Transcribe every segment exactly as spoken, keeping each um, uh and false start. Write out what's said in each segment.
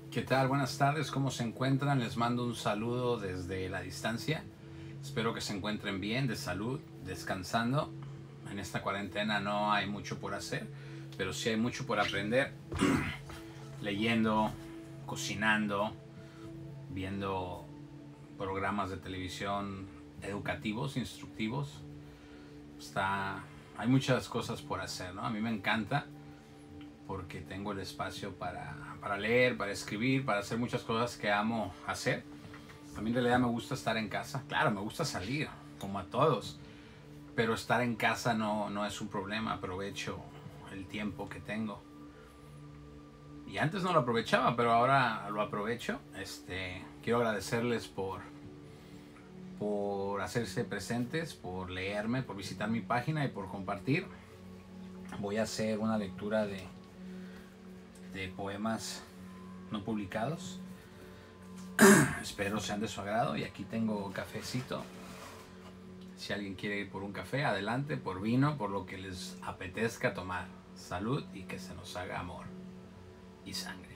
¿Qué tal? Buenas tardes, ¿cómo se encuentran? Les mando un saludo desde la distancia. Espero que se encuentren bien, de salud, descansando. En esta cuarentena no hay mucho por hacer, pero sí hay mucho por aprender. Leyendo, cocinando, viendo programas de televisión educativos, instructivos. Está, hay muchas cosas por hacer, ¿no? A mí me encanta porque tengo el espacio para, para leer, para escribir, para hacer muchas cosas que amo hacer. A mí en realidad me gusta estar en casa. Claro, me gusta salir, como a todos. Pero estar en casa no, no es un problema. Aprovecho el tiempo que tengo. Y antes no lo aprovechaba, pero ahora lo aprovecho. Este, quiero agradecerles por, por hacerse presentes, por leerme, por visitar mi página y por compartir. Voy a hacer una lectura de... de poemas no publicados. Espero sean de su agrado. Y aquí tengo cafecito. Si alguien quiere ir por un café, adelante, por vino, por lo que les apetezca tomar. Salud y que se nos haga amor y sangre.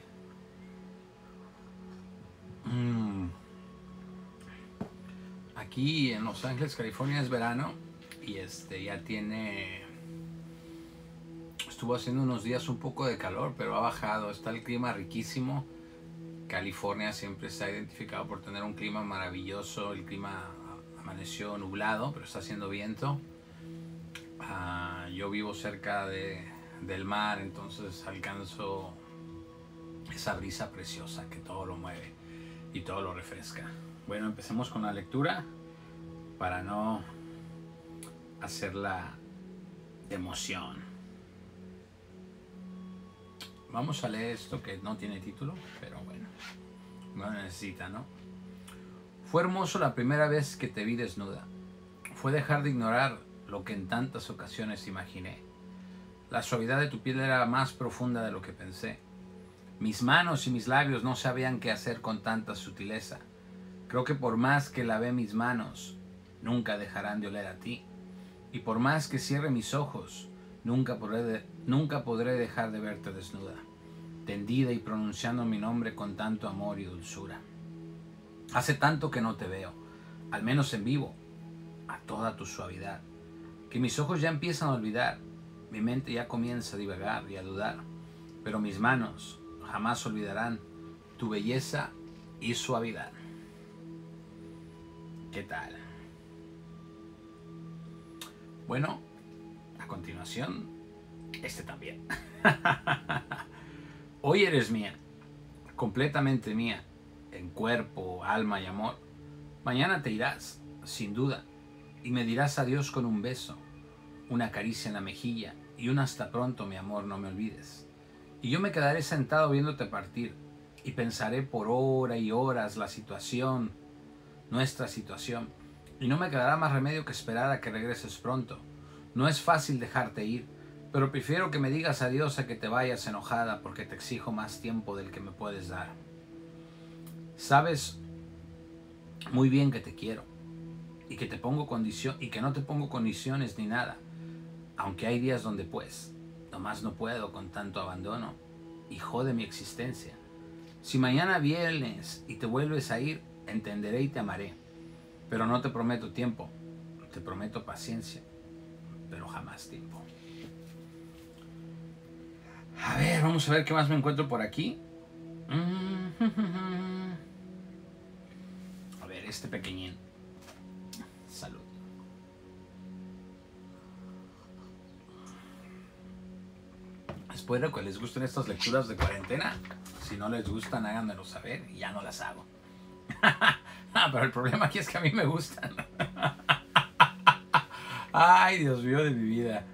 Mm. Aquí en Los Ángeles, California, es verano y este ya tiene... Estuvo haciendo unos días un poco de calor, pero ha bajado. Está el clima riquísimo. California siempre se ha identificado por tener un clima maravilloso. El clima amaneció nublado, pero está haciendo viento. Uh, yo vivo cerca de, del mar, entonces alcanzo esa brisa preciosa que todo lo mueve y todo lo refresca. Bueno, empecemos con la lectura para no hacerla de emoción. Vamos a leer esto que no tiene título, pero bueno, no necesita, ¿no? Fue hermoso la primera vez que te vi desnuda. Fue dejar de ignorar lo que en tantas ocasiones imaginé. La suavidad de tu piel era más profunda de lo que pensé. Mis manos y mis labios no sabían qué hacer con tanta sutileza. Creo que por más que lavé mis manos, nunca dejarán de oler a ti. Y por más que cierre mis ojos, Nunca podré, de, nunca podré dejar de verte desnuda, tendida y pronunciando mi nombre con tanto amor y dulzura. Hace tanto que no te veo, al menos en vivo, a toda tu suavidad, que mis ojos ya empiezan a olvidar, mi mente ya comienza a divagar y a dudar, pero mis manos jamás olvidarán tu belleza y suavidad. ¿Qué tal? Bueno, a continuación, este también. Hoy eres mía, completamente mía, en cuerpo, alma y amor. Mañana te irás, sin duda, y me dirás adiós con un beso, una caricia en la mejilla y un hasta pronto, mi amor, no me olvides. Y yo me quedaré sentado viéndote partir y pensaré por horas y horas la situación, nuestra situación, y no me quedará más remedio que esperar a que regreses pronto. No es fácil dejarte ir, pero prefiero que me digas adiós a que te vayas enojada porque te exijo más tiempo del que me puedes dar. Sabes muy bien que te quiero y que te pongo condición y que no te pongo condiciones ni nada, aunque hay días donde pues, nomás no puedo con tanto abandono y jode mi existencia. Si mañana vienes y te vuelves a ir, entenderé y te amaré, pero no te prometo tiempo, te prometo paciencia, pero jamás tiempo. A ver, vamos a ver qué más me encuentro por aquí. A ver, este pequeñín. Salud. Espero que les gusten estas lecturas de cuarentena. Si no les gustan, háganmelo saber y ya no las hago. Ah, pero el problema aquí es que a mí me gustan. Ay, Dios mío de mi vida.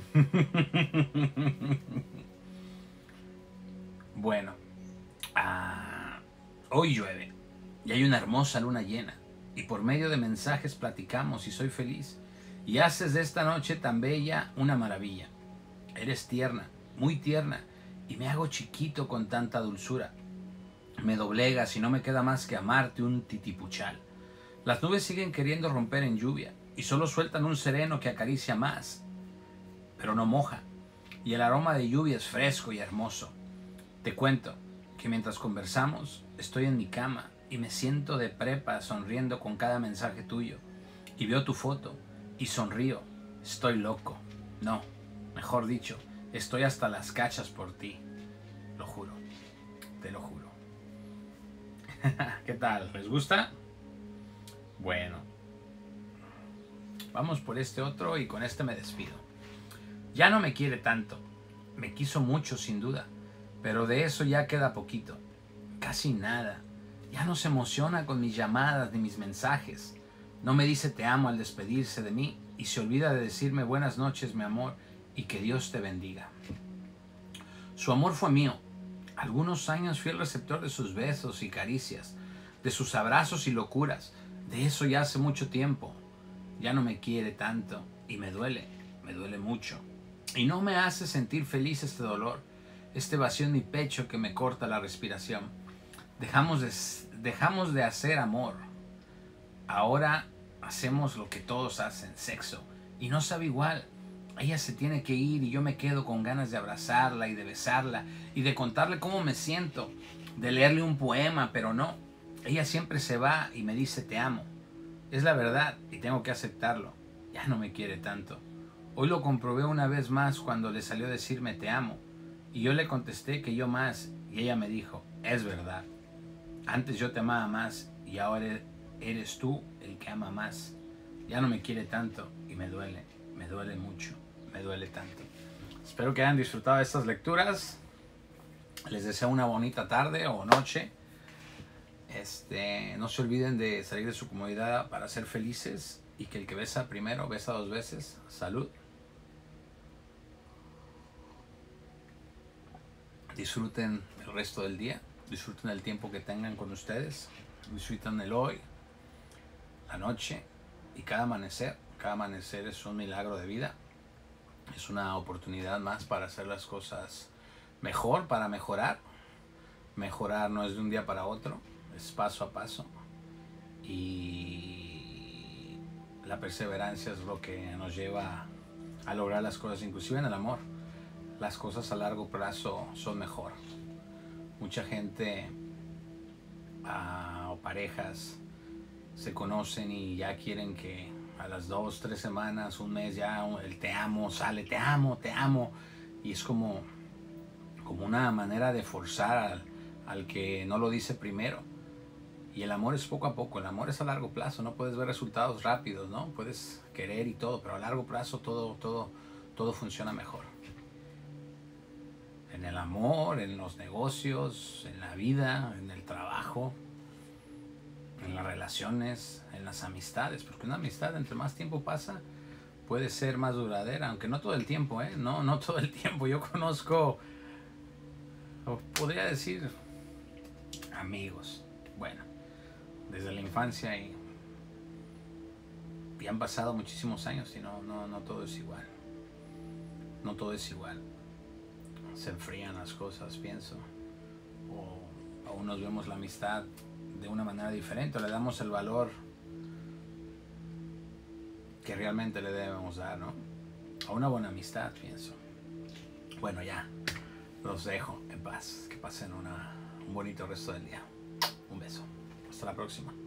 Bueno, ah, hoy llueve y hay una hermosa luna llena y por medio de mensajes platicamos y soy feliz y haces de esta noche tan bella una maravilla. Eres tierna, muy tierna y me hago chiquito con tanta dulzura. Me doblegas y no me queda más que amarte un titipuchal. Las nubes siguen queriendo romper en lluvia y solo sueltan un sereno que acaricia más, pero no moja, y el aroma de lluvia es fresco y hermoso. Te cuento que mientras conversamos estoy en mi cama y me siento de prepa sonriendo con cada mensaje tuyo y veo tu foto y sonrío. Estoy loco. No, mejor dicho, estoy hasta las cachas por ti. Lo juro, te lo juro. ¿Qué tal? ¿Les gusta? Bueno, vamos por este otro y con este me despido. Ya no me quiere tanto. Me quiso mucho sin duda, pero de eso ya queda poquito. Casi nada. Ya no se emociona con mis llamadas ni mis mensajes. No me dice te amo al despedirse de mí y se olvida de decirme buenas noches, mi amor, y que Dios te bendiga. Su amor fue mío. Algunos años fui el receptor de sus besos y caricias, de sus abrazos y locuras. De eso ya hace mucho tiempo. Ya no me quiere tanto y me duele, me duele mucho. Y no me hace sentir feliz este dolor, este vacío en mi pecho que me corta la respiración. Dejamos de, dejamos de hacer amor. Ahora hacemos lo que todos hacen, sexo. Y no sabe igual. Ella se tiene que ir y yo me quedo con ganas de abrazarla y de besarla y de contarle cómo me siento, de leerle un poema, pero no. Ella siempre se va y me dice te amo. Es la verdad y tengo que aceptarlo. Ya no me quiere tanto. Hoy lo comprobé una vez más cuando le salió a decirme te amo. Y yo le contesté que yo más y ella me dijo, es verdad. Antes yo te amaba más y ahora eres tú el que ama más. Ya no me quiere tanto y me duele, me duele mucho, me duele tanto. Espero que hayan disfrutado de estas lecturas. Les deseo una bonita tarde o noche. Este, no se olviden de salir de su comodidad para ser felices y que el que besa primero besa dos veces. Salud. Disfruten el resto del día. Disfruten el tiempo que tengan con ustedes. Disfruten el hoy, la noche y cada amanecer. Cada amanecer es un milagro de vida. Es una oportunidad más para hacer las cosas mejor, para mejorar. Mejorar no es de un día para otro, es paso a paso. Y la perseverancia es lo que nos lleva a lograr las cosas, inclusive en el amor. Las cosas a largo plazo son mejor. Mucha gente uh, o parejas se conocen y ya quieren que a las dos, tres semanas, un mes ya el te amo sale, te amo, te amo. Y es como, como una manera de forzar al, al que no lo dice primero. Y el amor es poco a poco, el amor es a largo plazo, no puedes ver resultados rápidos, ¿no? Puedes querer y todo, pero a largo plazo todo, todo, todo funciona mejor. En el amor, en los negocios, en la vida, en el trabajo, en las relaciones, en las amistades, porque una amistad entre más tiempo pasa puede ser más duradera, aunque no todo el tiempo, ¿eh? No, no todo el tiempo. Yo conozco, o podría decir, amigos, bueno, desde la infancia y, y han pasado muchísimos años y no, no, no todo es igual. No todo es igual. Se enfrían las cosas, pienso, o aún nos vemos la amistad de una manera diferente, o le damos el valor que realmente le debemos dar, ¿no? A una buena amistad, pienso. Bueno, ya, los dejo en paz, que pasen una, un bonito resto del día. Un beso, hasta la próxima.